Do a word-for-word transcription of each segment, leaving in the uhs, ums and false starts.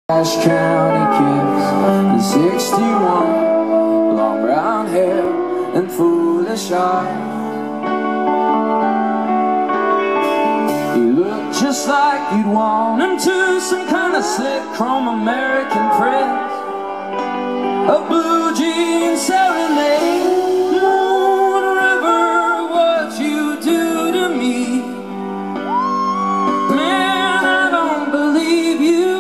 Cash County kids and sixty-one, long brown hair and foolish eyes. He looked just like you'd want him to, some kind of slick chrome American press, a blue jean serenade. Moon River, what you do to me, man, I don't believe you.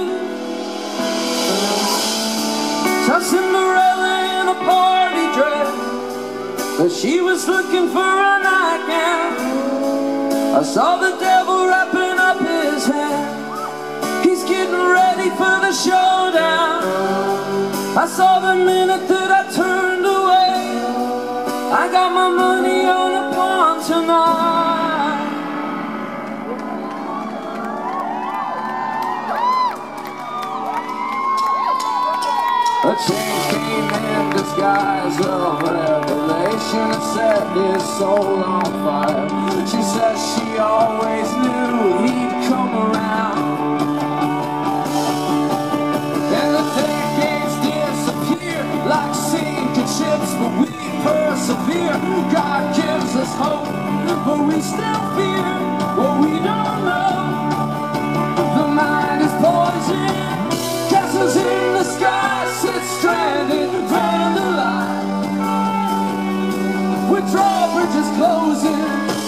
Saw Cinderella in a party dress, but she was looking for a nightgown. I saw the devil wrapping up his hand, he's getting ready for the showdown. I saw the minute that I turned away, I got my money on a pawn tonight. A change came in disguise of revelation and set his soul on fire. She says she always knew he'd come around. And the decades disappear like sinking ships, but we persevere. God gives us hope, but we still fear what we don't know. The mind is poison, castles in the sky sit stranded, vandalized, with drawbridges closing.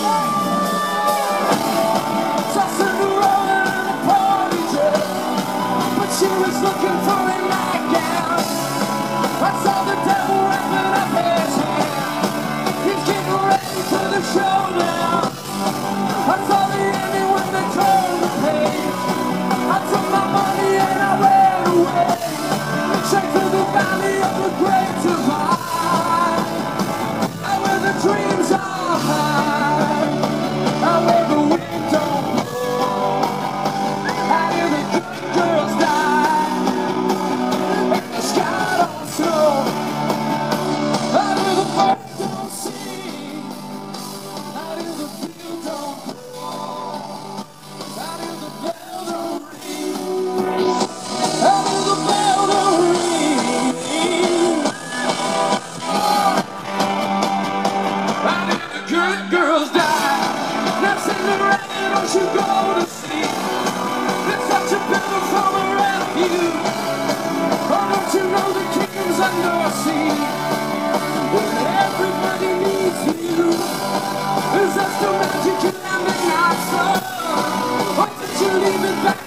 Saw Cinderella in a party dress, but she was looking for a nightgown. I saw the devil wrapping up his hand, he's getting ready for the showdown. I saw the ending when they turned the page, I took my money and I ran away, straight through the valley of the great divide, out where the dreams are high, out where the wind don't blow, out where the good girls die, and the sky don't snow, out where the birds don't sing, out where the field don't grow, out where the bell don't ring, out where the bell don't ring, out where the good girls die. Now Cinderella, don't you go to sleep, it's such a beautiful refuge. Oh, don't you know the kingdom's under siege, and everybody needs you. Is that still magic in that midnight sun, or did you leave it back